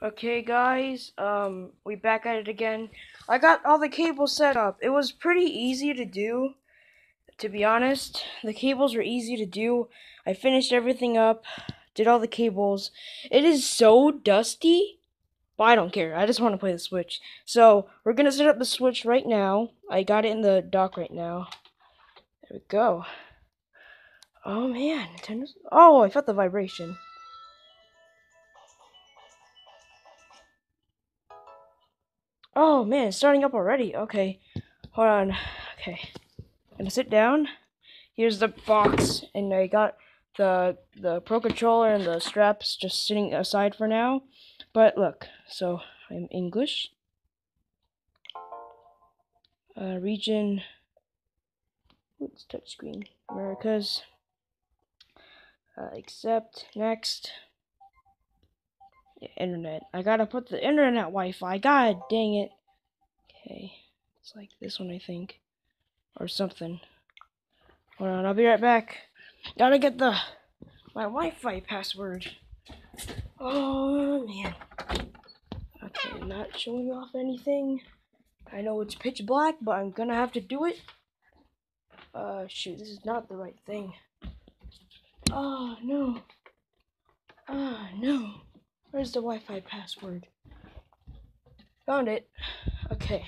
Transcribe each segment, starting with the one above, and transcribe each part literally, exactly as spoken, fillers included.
Okay, guys, um, we back at it again. I got all the cables set up. It was pretty easy to do, to be honest. The cables were easy to do. I finished everything up, did all the cables. It is so dusty, but I don't care. I just want to play the Switch. So, we're gonna set up the Switch right now. I got it in the dock right now. There we go. Oh man, Nintendo's. Oh, I felt the vibration. Oh man, it's starting up already. Okay, hold on. Okay, I'm gonna sit down. Here's the box, and I got the the Pro Controller and the straps just sitting aside for now. But look, so I'm English. Uh, region. What's touchscreen? Americas. Uh, accept. Next. Yeah, internet. I gotta put the internet Wi-Fi. God dang it. Okay, it's like this one, I think, or something. Hold on, I'll be right back. Gotta get the my Wi-Fi password. Oh man. Okay, not showing off anything. I know it's pitch black, but I'm gonna have to do it. Uh, shoot, this is not the right thing. Oh no. Ah, oh, no. Where's the Wi-Fi password? Found it. Okay.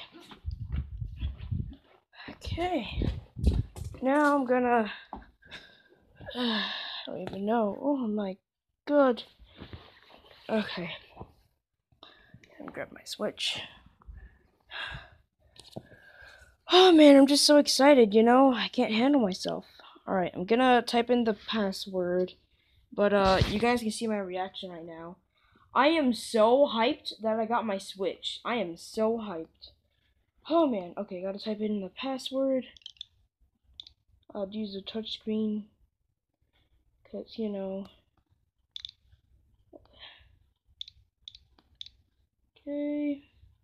Okay. Now I'm gonna. Uh, I don't even know. Oh my god. Okay. I'll grab my Switch. Oh man, I'm just so excited, you know? I can't handle myself. Alright, I'm gonna type in the password, but uh, you guys can see my reaction right now. I am so hyped that I got my Switch. I am so hyped. Oh man, okay, gotta type in the password. I'll use the touchscreen, cause you know. Okay.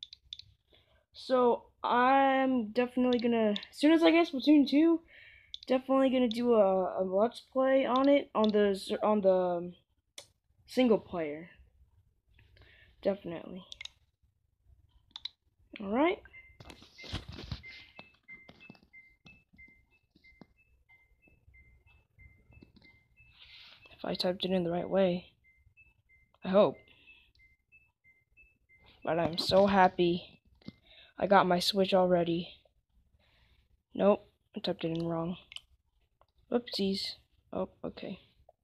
So I'm definitely gonna, as soon as I get Splatoon two, definitely gonna do a, a let's play on it on the on the single player. Definitely. All right. If I typed it in the right way, I hope. But I'm so happy. I got my Switch already. Nope, I typed it in wrong. Oopsies. Oh, okay.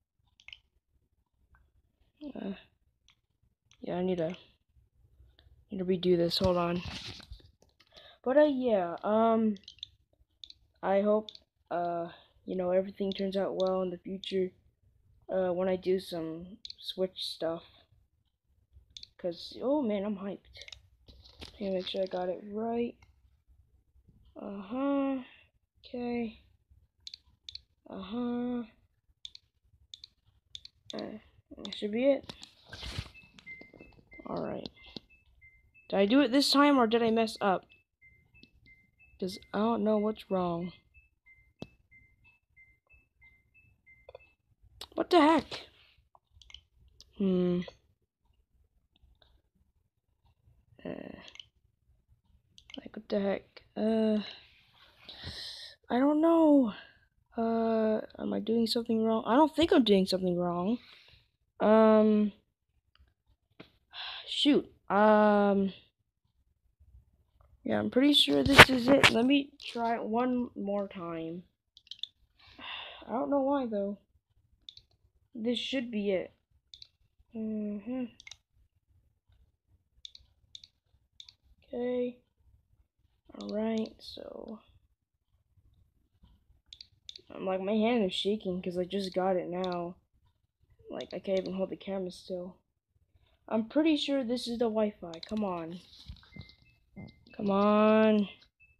Uh, yeah, I need to need to redo this. Hold on. But uh, yeah. Um, I hope uh, you know, everything turns out well in the future. Uh, when I do some Switch stuff. Cause oh man, I'm hyped. Okay, make sure I got it right. Uh huh. Okay. Uh huh. Uh, that should be it. Alright. Did I do it this time or did I mess up? Because I don't know what's wrong. What the heck? Hmm. Uh, like, what the heck? Uh. I don't know. Uh. Am I doing something wrong? I don't think I'm doing something wrong. Um. Shoot. Um. Yeah, I'm pretty sure this is it. Let me try it one more time. I don't know why though. This should be it. Mm-hmm. Okay. Alright, so I'm like my hand is shaking because I just got it now. Like I can't even hold the camera still. I'm pretty sure this is the Wi-Fi. Come on. Come on.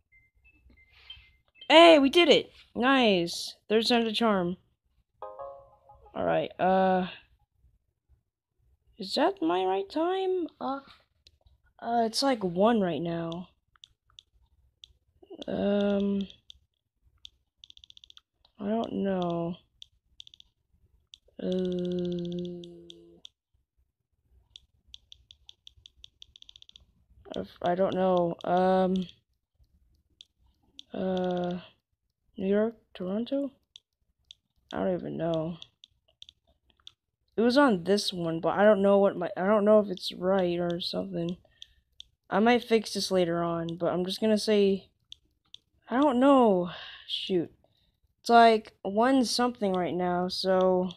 Hey, we did it! Nice. Third time the charm. Alright, uh is that my right time? Uh uh it's like one right now. Um I don't know. Uh I don't know. Um. Uh. New York, Toronto? I don't even know. It was on this one, but I don't know what my I don't know if it's right or something. I might fix this later on, but I'm just gonna say I don't know. Shoot. It's like one something right now, so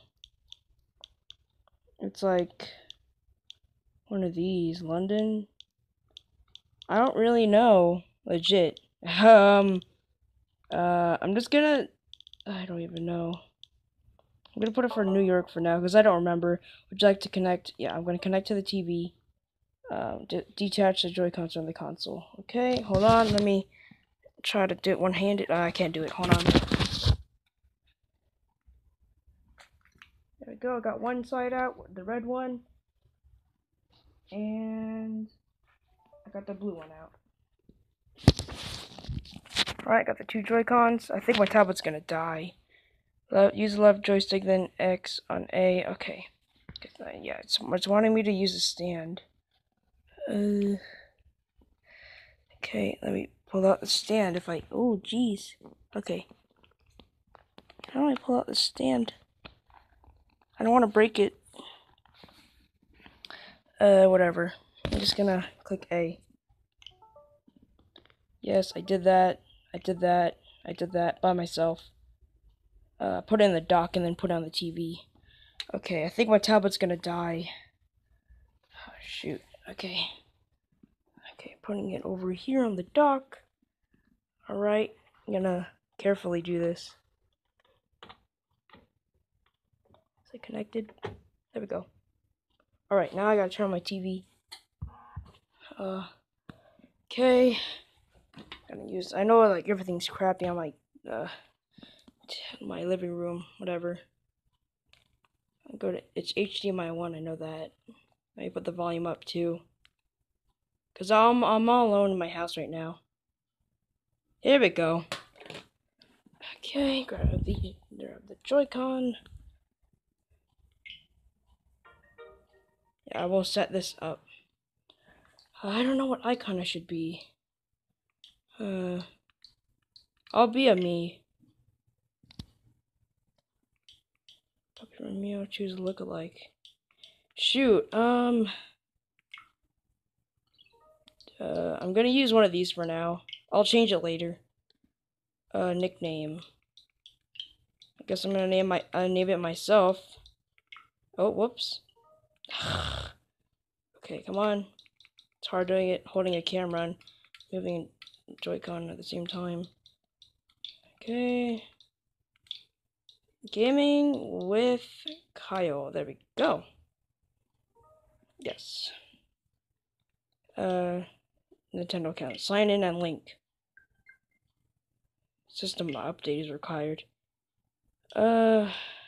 it's like one of these. London? I don't really know. Legit. Um uh I'm just gonna I don't even know. I'm gonna put it for New York for now because I don't remember. Would you like to connect? Yeah, I'm gonna connect to the T V. Um, de detach the Joy-Cons from the console. Okay, hold on. Let me try to do it one-handed. Uh, I can't do it. Hold on. There we go. I got one side out, the red one, and I got the blue one out. Alright, got the two Joy-Cons. I think my tablet's gonna die. Le use the left joystick, then X on A. Okay. Yeah, it's, it's wanting me to use a stand. Uh, okay, let me pull out the stand if I... Oh, jeez. Okay. How do I pull out the stand? I don't want to break it. Uh, whatever. I'm just gonna click A. Yes, I did that. I did that. I did that by myself. Uh, put it in the dock and then put it on the T V. Okay, I think my tablet's gonna die. Oh, shoot. Okay. Okay, putting it over here on the dock. Alright, I'm gonna carefully do this. Is it connected? There we go. Alright, now I gotta turn on my T V. Uh, okay. Gonna use, I know like everything's crappy on my, uh, my living room, whatever. I go to, it's H D M I one, I know that. Let me put the volume up too. Cause I'm, I'm all alone in my house right now. Here we go. Okay, grab the, grab the Joy-Con. Yeah, I will set this up. I don't know what icon I should be. Uh, I'll be a me. Puppy Romeo, choose lookalike. Shoot, um... Uh, I'm gonna use one of these for now. I'll change it later. Uh, nickname. I guess I'm gonna name my uh, name it myself. Oh, whoops. Okay, come on. It's hard doing it, holding a camera and moving a Joy-Con at the same time. Okay. Gaming with Kyle. There we go. Yes. Uh, Nintendo account. Sign in and link. System update is required. Uh,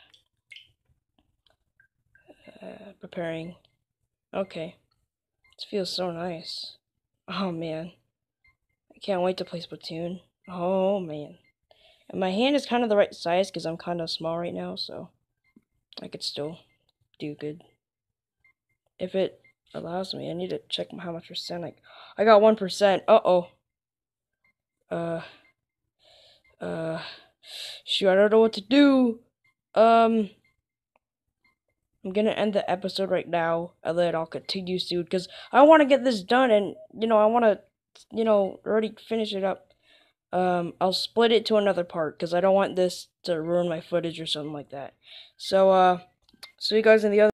uh, preparing. Okay. This feels so nice. Oh man. I can't wait to play Splatoon. Oh man. And my hand is kind of the right size because I'm kind of small right now, so I could still do good. If it allows me, I need to check how much percent I... I got one percent. Uh-oh. Uh... Uh... Shoot, I don't know what to do. Um... I'm gonna end the episode right now, and then I'll continue soon, because I want to get this done, and, you know, I want to, you know, already finish it up. Um, I'll split it to another part, because I don't want this to ruin my footage or something like that. So, uh, see you guys in the other